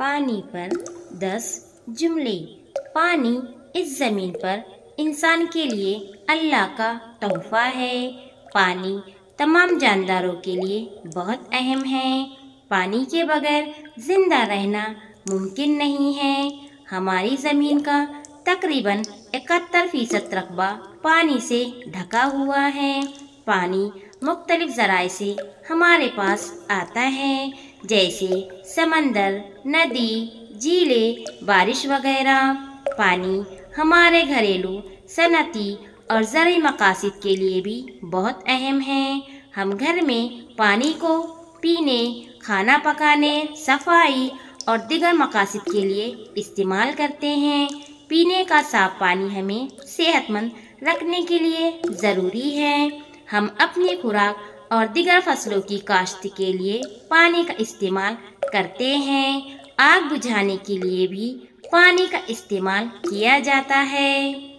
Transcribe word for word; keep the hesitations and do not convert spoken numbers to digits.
پانی پر دس جملے۔ پانی اس زمین پر انسان کے لیے اللہ کا تحفہ ہے۔ پانی تمام جانداروں کے لیے بہت اہم ہے۔ پانی کے بغیر زندہ رہنا ممکن نہیں ہے۔ ہماری زمین کا تقریباً اکہتر فیصد رقبہ پانی سے ڈھکا ہوا ہے۔ پانی مختلف ذرائع سے ہمارے پاس آتا ہے، جیسے سمندر، ندی، جھیلیں، بارش وغیرہ۔ پانی ہمارے گھریلو، صنعتی اور زرعی مقاصد کے لیے بھی بہت اہم ہے۔ ہم گھر میں پانی کو پینے، کھانا پکانے، صفائی اور دیگر مقاصد کے لیے استعمال کرتے ہیں۔ پینے کا صاف پانی ہمیں صحت مند رکھنے کے لیے ضروری ہے۔ ہم اپنی خوراک اور دیگر فصلوں کی کاشت کے لیے پانی کا استعمال کرتے ہیں۔ آگ بجھانے کے لیے بھی پانی کا استعمال کیا جاتا ہے۔